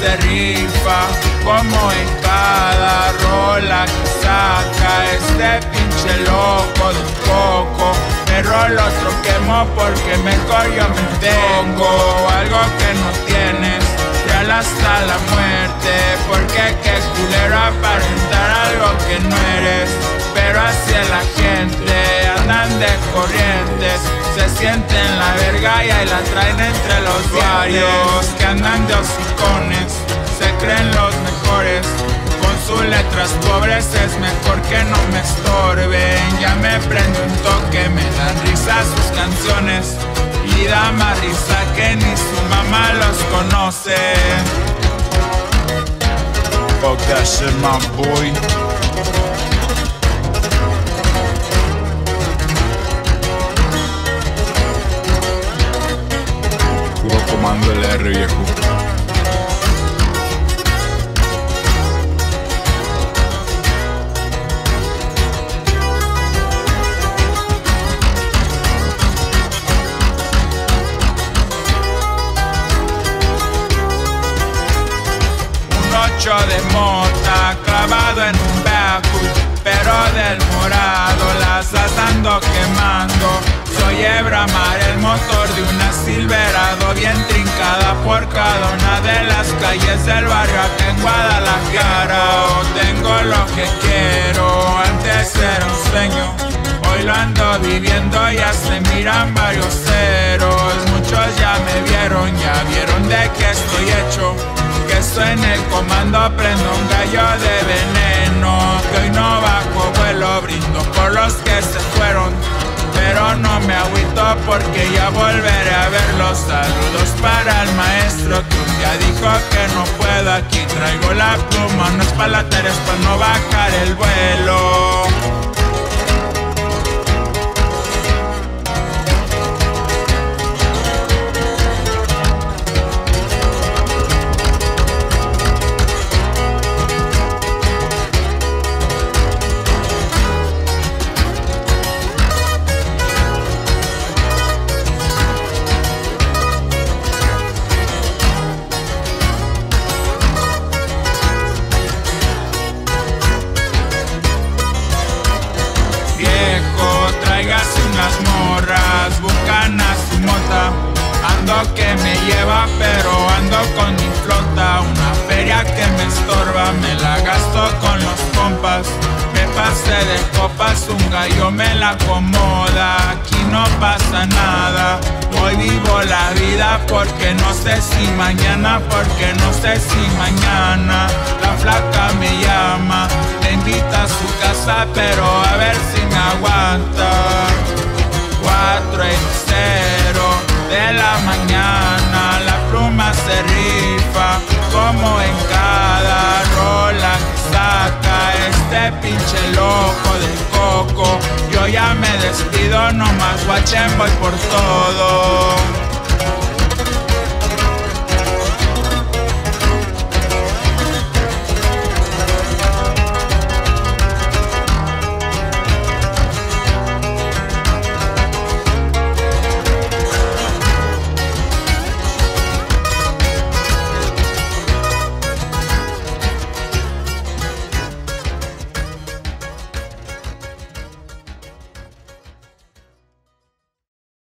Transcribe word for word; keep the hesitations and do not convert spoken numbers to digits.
se rifa, como en cada rola que saca este pinche loco del coco. Pero lo otro quemo porque mejor yo me tengo algo que no tienes, real hasta la muerte. Porque qué culero aparentar algo que no eres. Pero así es la gente, andan de corrientes, se sienten la verga y ahí la traen entre los diarios. Que andan de hocicones, se creen los mejores, con sus letras pobres es mejor que no me estorben. Ya me prendo un toque, me dan risa sus canciones, y da más risa que ni su mamá los conoce. Fuck that shit, my boy. Puro Comando L R, viejo. De mota clavado en un backwood, pero del morado las ando quemando. Soy hebra mar, el motor de una Silverado, bien trincada por cada una de las calles del barrio acá en Guadalajara. Oh, tengo lo que quiero, antes era un sueño, hoy lo ando viviendo, ya se miran varios ceros. Muchos ya me vieron, ya vieron de qué estoy hecho, que estoy en el comando, prendo un gallo de veneno. Que hoy no bajo vuelo, brindo por los que se fueron, pero no me agüito porque ya volveré a verlos. Saludos para el maestro que un día dijo que no puedo. Aquí traigo la pluma, no es para la tarea, es para no bajar el vuelo. Tráigase unas morras, buscan a su mota. Ando que me lleva, pero ando con mi flota. Una feria que me estorba, me la gasto con los compas. Me pasé de copas, un gallo me la acomoda. Aquí no pasa nada, hoy vivo la vida porque no sé si mañana, porque no sé si mañana. La flaca me llama, le invita a su casa, pero a ver si me aguanta. Cuatro y cero de la mañana, la pluma se rifa, como en cada rola que saca este pinche loco del coco. Yo ya me despido, nomás guachen, voy por todo.